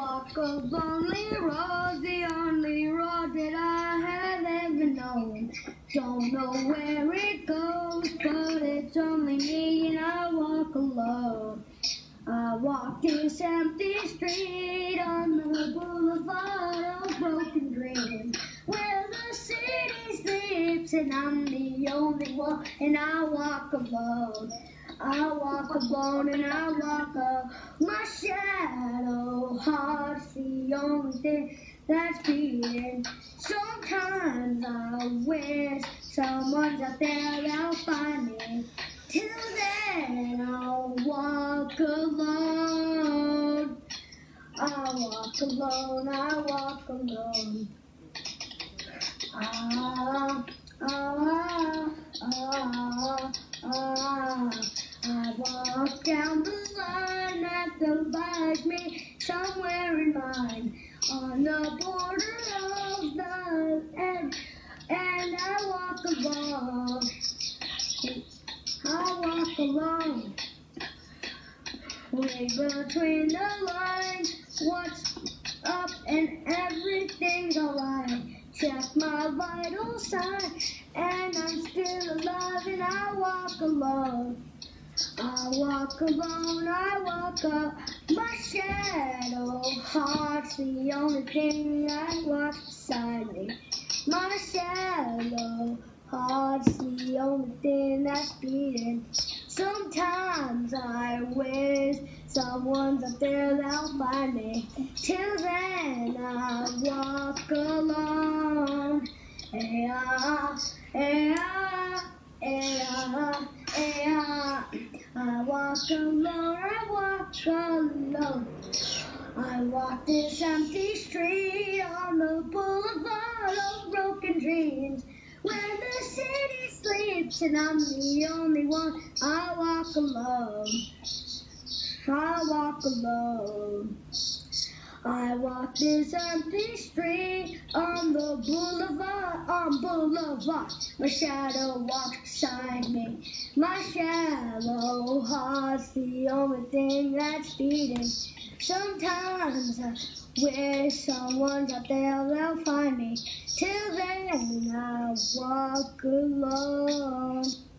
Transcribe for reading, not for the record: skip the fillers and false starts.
walk a lonely road, the only road that I have ever known. Don't know where it goes, but it's only me and I walk alone. I walk this empty street on the boulevard of broken dreams, where the city sleeps and I'm the only one, and I walk alone. I walk alone and I walk alone. My shadow heart's the only thing that's beating. Sometimes I wish someone's out there that'll find me. Till then I'll walk alone. I walk alone, I walk alone. I walk down the line that divides me, somewhere in mine, on the border of the end, and I walk alone. I walk alone. Read between the lines, what's up and everything's alright. Check my vital sign, and I'm still alive, and I walk alone. I walk alone, I walk up. My shadow heart's the only thing that walks beside me. My shadow heart's the only thing that's beating. Sometimes I wish someone's up there that'll find me. Till then I walk alone. I walk alone, I walk alone. I walk this empty street on the boulevard of broken dreams, where the city sleeps and I'm the only one. I walk alone. I walk alone. I walk this empty street on the boulevard, My shadow walks beside me. My shallow heart's the only thing that's beating. Sometimes I wish someone's out there, they'll find me. Till then I walk alone.